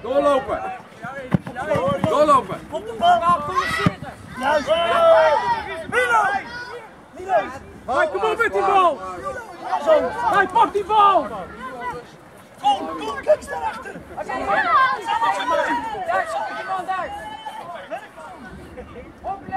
Doorlopen. Doorlopen. Op de bal. Juist. Milo. Hij kom op met die bal. Zo. Hij pakt die bal. Kom, kijk eens daarachter. Daar, stop die man daar. Op